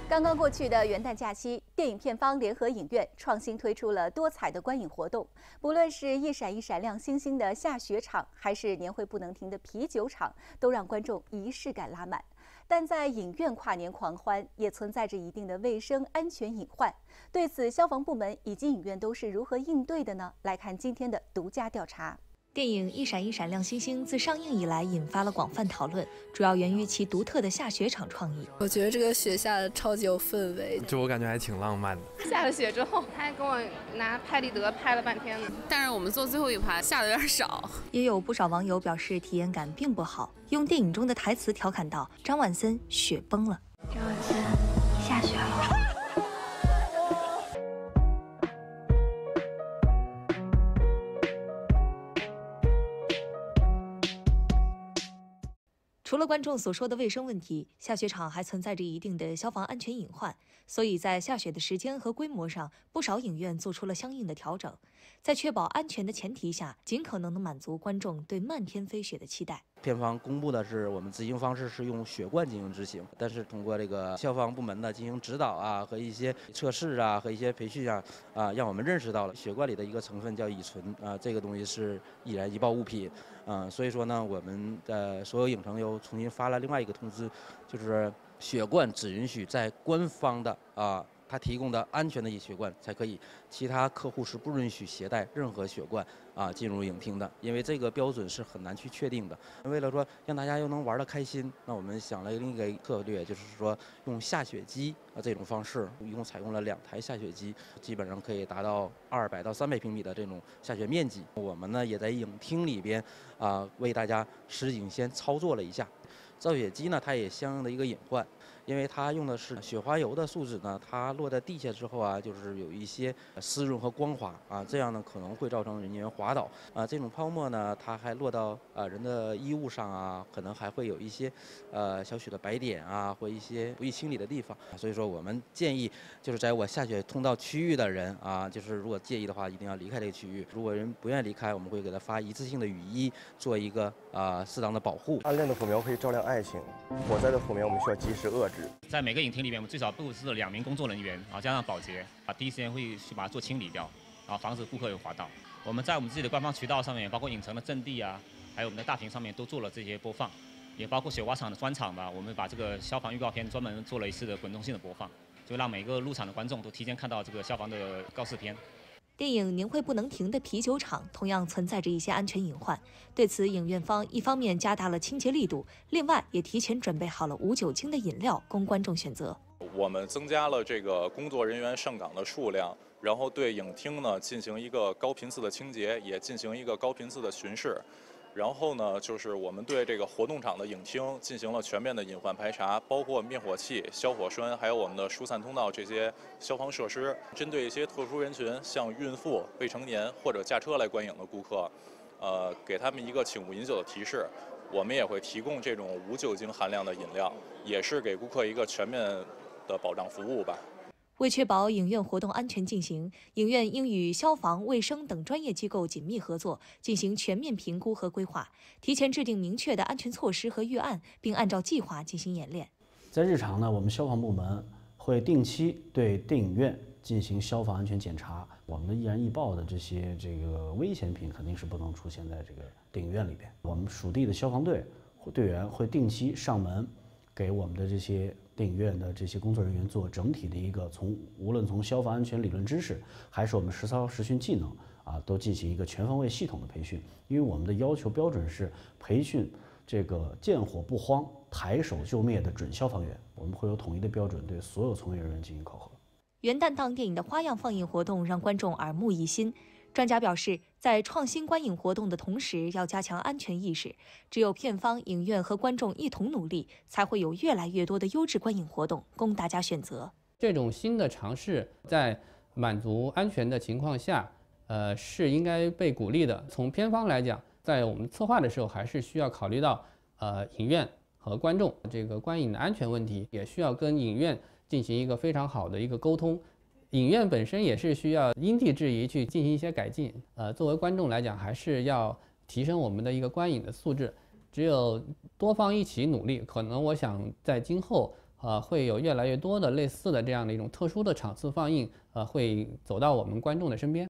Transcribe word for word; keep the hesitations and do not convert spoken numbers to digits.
刚刚过去的元旦假期，电影片方联合影院创新推出了多彩的观影活动。不论是一闪一闪亮星星的下雪场，还是年会不能停的啤酒场，都让观众仪式感拉满。但在影院跨年狂欢，也存在着一定的卫生安全隐患。对此，消防部门以及影院都是如何应对的呢？来看今天的独家调查。 电影《一闪一闪亮星星》自上映以来引发了广泛讨论，主要源于其独特的下雪场创意。 我觉得这个雪下的超级有氛围， 就我感觉还挺浪漫的。 下了雪之后，他还跟我拿拍立得拍了半天呢。 但是我们坐最后一排，下的有点少。 也有不少网友表示体验感并不好，用电影中的台词调侃道：“张万森雪崩了。” 张万森，你下雪了。 除了观众所说的卫生问题，下雪场还存在着一定的消防安全隐患，所以在下雪的时间和规模上，不少影院做出了相应的调整，在确保安全的前提下，尽可能的满足观众对漫天飞雪的期待。 片方公布的是我们执行方式是用雪罐进行执行，但是通过这个消防部门呢进行指导啊和一些测试啊和一些培训啊啊，让我们认识到了雪罐里的一个成分叫乙醇啊，这个东西是易燃易爆物品啊，所以说呢，我们的所有影城又重新发了另外一个通知，就是雪罐只允许在官方的啊。 他提供的安全的雪罐才可以，其他客户是不允许携带任何雪罐啊进入影厅的，因为这个标准是很难去确定的。为了说让大家又能玩得开心，那我们想了另一个策略，就是说用下雪机啊这种方式，一共采用了两台下雪机，基本上可以达到二百到三百平米的这种下雪面积。我们呢也在影厅里边啊为大家实景先操作了一下。 造雪机呢，它也相应的一个隐患，因为它用的是雪花油的树脂呢，它落在地下之后啊，就是有一些湿润和光滑啊，这样呢可能会造成人员滑倒啊。这种泡沫呢，它还落到啊人的衣物上啊，可能还会有一些呃小许的白点啊，或一些不易清理的地方。所以说，我们建议就是在我下雪通道区域的人啊，就是如果介意的话，一定要离开这个区域。如果人不愿意离开，我们会给他发一次性的雨衣，做一个啊适当的保护。 暗恋的火苗可以照亮爱情，火灾的火苗我们需要及时遏制。 在每个影厅里面，我们最少布置两名工作人员啊，加上保洁啊，第一时间会去把它做清理掉，啊，防止顾客有滑倒。我们在我们自己的官方渠道上面，包括影城的阵地啊，还有我们的大屏上面都做了这些播放，也包括雪花场的专场吧，我们把这个消防预告片专门做了一次的滚动性的播放，就让每个入场的观众都提前看到这个消防的告示片。 电影《年会不能停》的啤酒厂同样存在着一些安全隐患，对此，影院方一方面加大了清洁力度，另外也提前准备好了无酒精的饮料供观众选择。 我们增加了这个工作人员上岗的数量，然后对影厅呢进行一个高频次的清洁，也进行一个高频次的巡视。 然后呢，就是我们对这个活动场的影厅进行了全面的隐患排查，包括灭火器、消火栓，还有我们的疏散通道这些消防设施。针对一些特殊人群，像孕妇、未成年或者驾车来观影的顾客，呃，给他们一个请勿饮酒的提示。我们也会提供这种无酒精含量的饮料，也是给顾客一个全面的保障服务吧。 为确保影院活动安全进行，影院应与消防、卫生等专业机构紧密合作，进行全面评估和规划，提前制定明确的安全措施和预案，并按照计划进行演练。 在日常呢，我们消防部门会定期对电影院进行消防安全检查。我们的易燃易爆的这些这个危险品肯定是不能出现在这个电影院里边。我们属地的消防队队员会定期上门，给我们的这些 电影院的这些工作人员做整体的一个从无论从消防安全理论知识，还是我们实操实训技能啊，都进行一个全方位系统的培训。因为我们的要求标准是培训这个见火不慌、抬手就灭的准消防员，我们会有统一的标准对所有从业人员进行考核。 元旦档电影的花样放映活动让观众耳目一新。 专家表示，在创新观影活动的同时，要加强安全意识。只有片方、影院和观众一同努力，才会有越来越多的优质观影活动供大家选择。 这种新的尝试，在满足安全的情况下，呃，是应该被鼓励的。从片方来讲，在我们策划的时候，还是需要考虑到呃影院和观众这个观影的安全问题，也需要跟影院进行一个非常好的一个沟通。 影院本身也是需要因地制宜去进行一些改进。呃，作为观众来讲，还是要提升我们的一个观影的素质。只有多方一起努力，可能我想在今后呃，会有越来越多的类似的这样的一种特殊的场次放映，呃，会走到我们观众的身边。